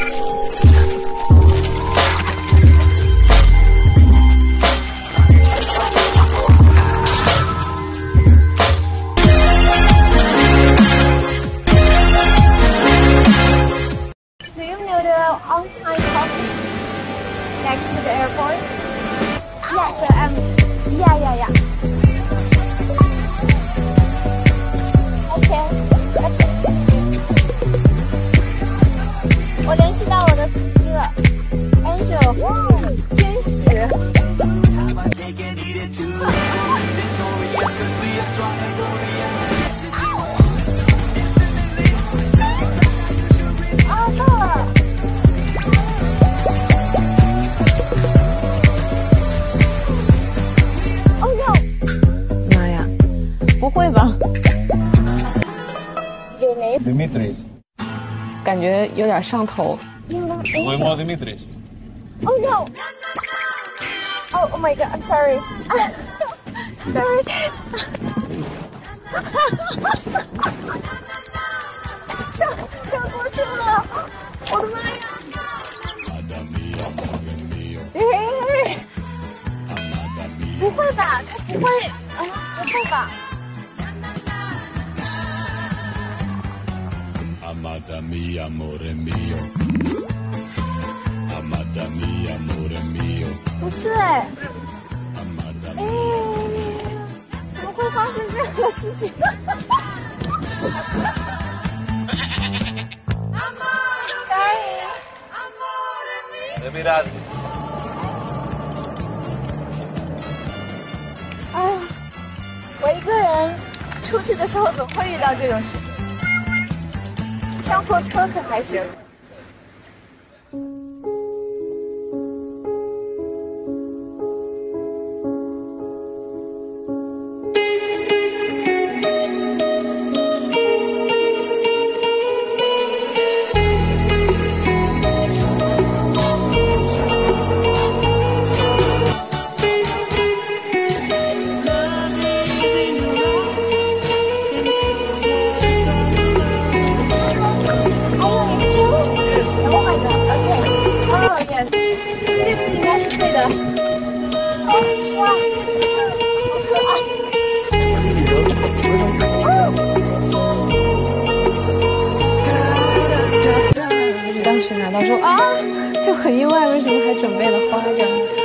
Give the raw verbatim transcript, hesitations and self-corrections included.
On-time coffee next to the airport. Yes, um, yeah, yeah, yeah. Okay. 我联系到我的司机了 ，Angel， 天使。啊，到了。 不会吧 ？Dimitris， 感觉有点上头。 Fuimos a Dimitris. Oh no! Oh, oh my god! I'm sorry. Sorry. 上上过去了，我的妈呀！哎，不会吧？他不会啊？不会吧？ Amada mia, amore mio. Amada mia, amore mio. 不是哎，哎，怎么会发生这样的事情？ Dilraba。 哎呀，我一个人出去的时候总会遇到这种事情。 上错车可还行。哇，好可爱！ 当时拿到说啊，就很意外，为什么还准备了花这样？